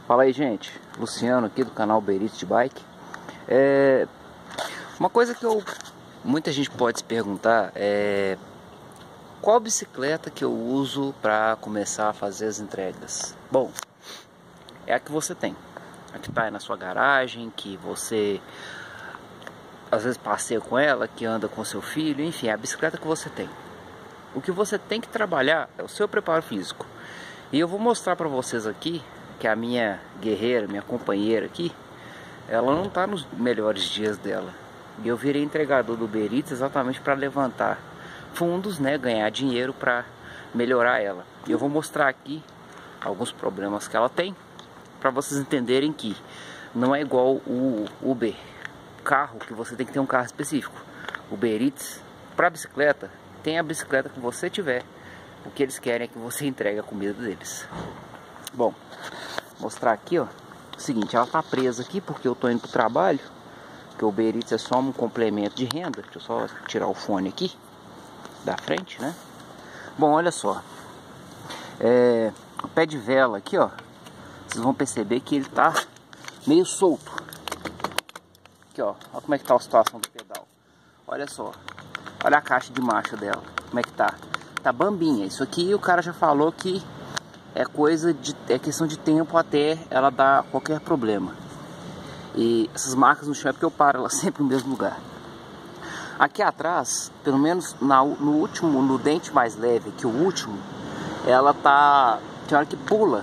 Fala aí, gente, Luciano aqui do canal Uber de Bike. Uma coisa que muita gente pode se perguntar é qual bicicleta que eu uso para começar a fazer as entregas. Bom, é a que você tem, a que está aí na sua garagem, que você às vezes passeia com ela, que anda com seu filho, enfim, é a bicicleta que você tem. O que você tem que trabalhar é o seu preparo físico. E eu vou mostrar para vocês aqui que a minha guerreira, minha companheira aqui, ela não está nos melhores dias dela. E eu virei entregador do Uber Eats exatamente para levantar fundos, né, ganhar dinheiro para melhorar ela. E eu vou mostrar aqui alguns problemas que ela tem, para vocês entenderem que não é igual o Uber carro, que você tem que ter um carro específico. O Uber Eats, para bicicleta, tem a bicicleta que você tiver. O que eles querem é que você entregue a comida deles. Bom, mostrar aqui, ó, o seguinte, ela tá presa aqui porque eu tô indo pro trabalho, que o Uber Eats é só um complemento de renda. Deixa eu só tirar o fone aqui da frente, né? Bom, olha só, o pé de vela aqui, ó, vocês vão perceber que ele tá meio solto. Aqui, ó, olha como é que tá a situação do pedal. Olha só, olha a caixa de marcha dela, como é que tá. Tá bambinha. Isso aqui o cara já falou que é questão de tempo até ela dar qualquer problema. E essas marcas no chão é porque eu paro ela sempre no mesmo lugar. Aqui atrás, pelo menos no dente mais leve, que o último, ela tá, tem hora que pula,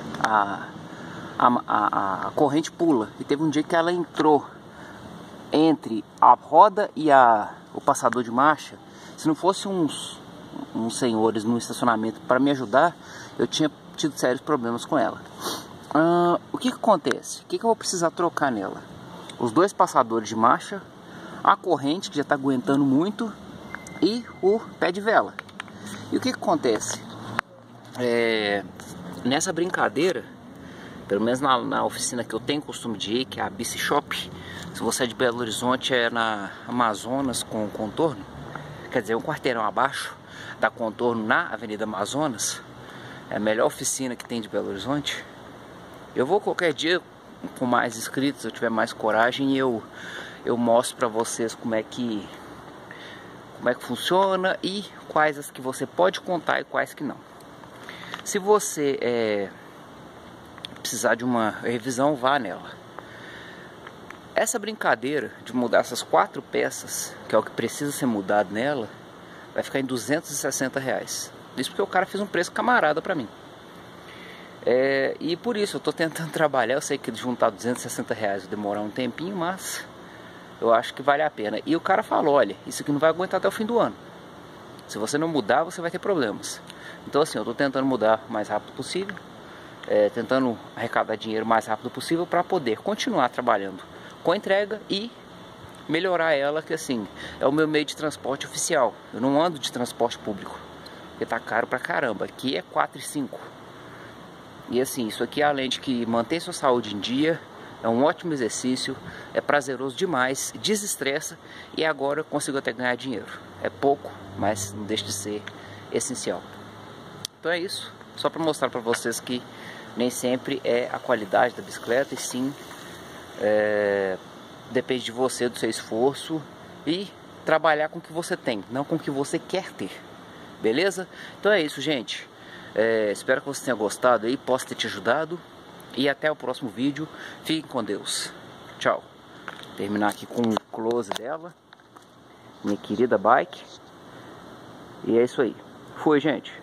a corrente pula. E teve um dia que ela entrou entre a roda e o passador de marcha. Se não fosse uns senhores no estacionamento para me ajudar, eu tinha tido sérios problemas com ela. O que acontece? O que eu vou precisar trocar nela? Os dois passadores de marcha, a corrente que já está aguentando muito e o pé de vela. E o que acontece? Nessa brincadeira, pelo menos na oficina que eu tenho costume de ir, que é a Bici Shop, se você é de Belo Horizonte, é na Amazonas com Contorno, quer dizer, um quarteirão abaixo da Contorno, na Avenida Amazonas. É a melhor oficina que tem de Belo Horizonte. Eu vou qualquer dia com mais inscritos, se eu tiver mais coragem, e eu mostro pra vocês como é que funciona e quais as que você pode contar e quais que não. Se você precisar de uma revisão, vá nela. Essa brincadeira de mudar essas 4 peças, que é o que precisa ser mudado nela, vai ficar em R$260. Isso porque o cara fez um preço camarada pra mim. E por isso eu tô tentando trabalhar. Eu sei que juntar R$260 vai demorar um tempinho, mas eu acho que vale a pena. E o cara falou, olha, isso aqui não vai aguentar até o fim do ano. Se você não mudar, você vai ter problemas. Então assim, eu tô tentando mudar o mais rápido possível, tentando arrecadar dinheiro o mais rápido possível para poder continuar trabalhando com entrega e melhorar ela, que assim, é o meu meio de transporte oficial. Eu não ando de transporte público, porque tá caro pra caramba. Aqui é 4,5. E assim, isso aqui, além de que mantém sua saúde em dia, é um ótimo exercício, é prazeroso demais, desestressa, e agora eu consigo até ganhar dinheiro. É pouco, mas não deixa de ser essencial. Então é isso, só para mostrar para vocês que nem sempre é a qualidade da bicicleta, e sim depende de você, do seu esforço e trabalhar com o que você tem, não com o que você quer ter. Beleza? Então é isso, gente. Espero que você tenha gostado aí, possa ter te ajudado. E até o próximo vídeo. Fiquem com Deus. Tchau. Terminar aqui com um close dela, minha querida bike. E é isso aí. Fui, gente.